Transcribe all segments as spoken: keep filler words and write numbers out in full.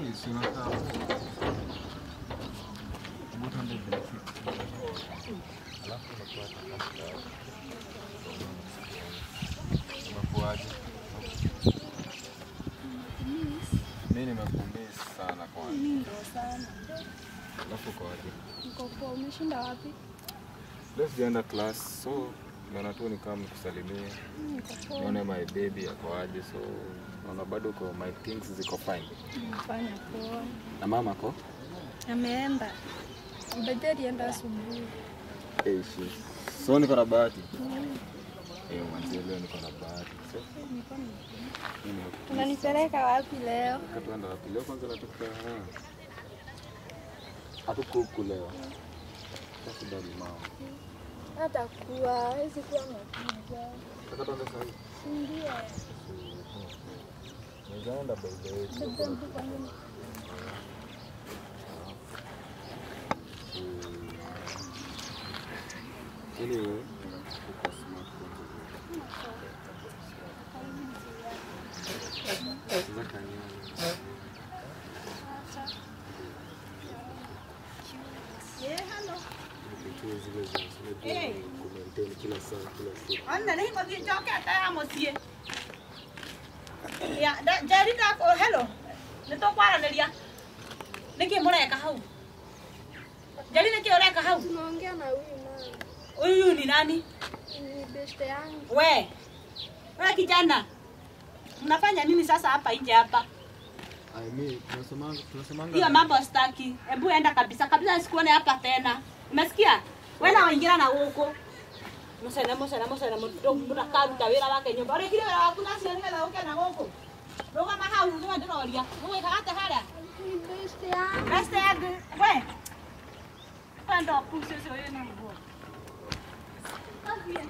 si unakaa. Mtu ndio benefit. Alafu unakuwa tafuta. Unakuaje? Mimi nimekumiss sana kwa. Mimi ndo sana. Alafu kwa wapi? Niko poa, umeshinda wapi? Leo sijaenda class, so naona tu ni kama nikusalimie. Niko poa. Nione my baby ako aje, so naona bado kwa my things ziko fine. Nafanya poa. Na mama ko? Ameenda. Mbele alienda asubuhi. Eh, shit. So niko na bahati. Eh, mwanzo leo niko na bahati. So Niko ni. mimi Unanipeleka wapi leo? Tunaenda wapi leo? Kwanza natoka hatuko huku leo. Sasa bado mama. Hata kuwa, hizi kuwa nakuja. Sasa tuanze sasa hivi. Ndio. Naenda by the way. Ndio mtu kwangu. Anyway, uko smart kwanza. Sasa kanya. Yeah, hello. Eh, kumaintain kila saa kila siku. Anna ni ngothi njoke ataya mucie. Ya, Jerry da oh hello. Nitokwaraniria. Niki mureka hau. Jerry niki ureka hau. Tunaongea na huyu nani? Huyu ni nani? Ni best yangu. We. Wewe kijana. Mnafanya nini sasa hapa nje hapa? I mean, tunasemanga tunasemanga. Hiyo mambo staki. Hebu enda kabisa. Kabisa sikuone hapa tena. Umesikia? Wewe na waingira na huko. Musana musana musana mtu mtakaruta wira wake nyumba. Ore kile wira waku nasi ni wira wake na huko. Roga mahau ndio ndio walia. Wewe kaata hada. Ni best yangu. Best yangu. We. Panda pusi sio yeye na nguo. Afia.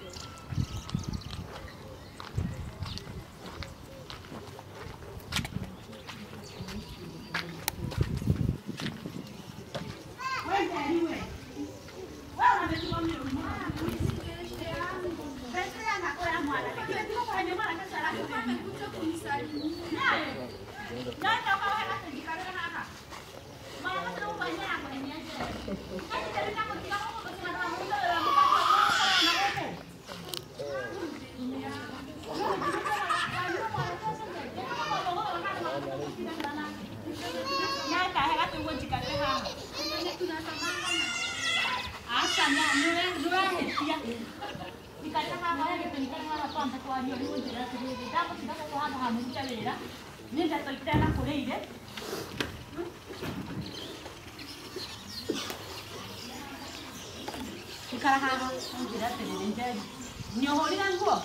Nyohorira nguo.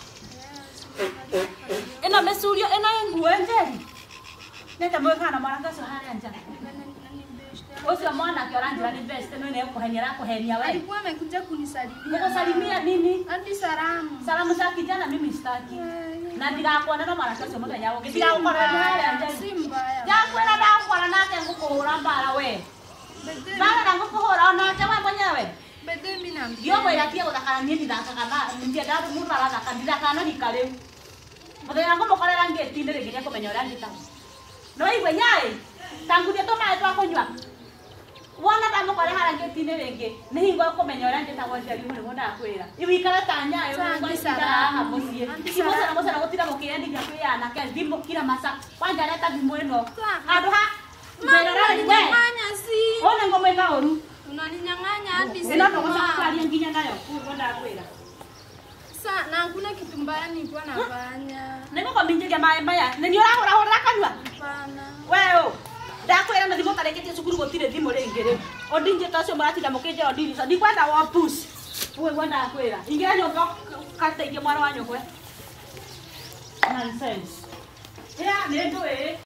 Ena mesurio ena nguo njeri. Nenda mwekana mwana kaso hali anja. Osi mwana kwa rangi ni best no ne kuhenyera kuhenia wewe. Alikuwa amekuja kunisalimia. Kukusalimia nini? Hadi salamu. Salamu za kijana mimi sitaki. Na ndigakuona na mwana kaso mwana yao. Ndigakuona na hali anja. Si mbaya. Yangu na ndakuona nake ngukuhura mbara we. Bana na ngukuhura na chama mwenyewe. Bede mimi na Yo moya kia utakana nini ndakakana ndia ndaru mutara ndakandira kana nikale. Muthenya ngo mukorera ngeti ndire nginya kumenyora ngita. No igwe nyai. Tangu dia to mai twa kunywa. Wana ta mukore hara ngeti ne renge. Ni hingo kumenyora ngita gwa cia rimu nda kwira. Iwikara ta nyayo ngo isara ha mucie. Simo sana mo sana gutira mukirendi ndia kwiyana ke thimbo kila masa. Kwanja leta thimbo ino. Andu ha. Unaninyang'anya si. Ona ngome kaoru. Unaninyang'anya hadi sasa. Ndio tunakusalia nginya nayo. Kwenda kwira. Sa na hakuna kitu mbaya nilikuwa nafanya. Niko kwa minjige mae maya. Nini ora ora ora kanwa? Hapana. Wewe. Ndakwira na thimo tareketie cukuru gutire thimo ringire. Ondinje tacio maratinda mukije ondini. Sa ndikwenda wa push. Wewe gwenda kwira. Ingira nyumba kataige mwana wa nyokwe. Nonsense. Ya, nendo eh.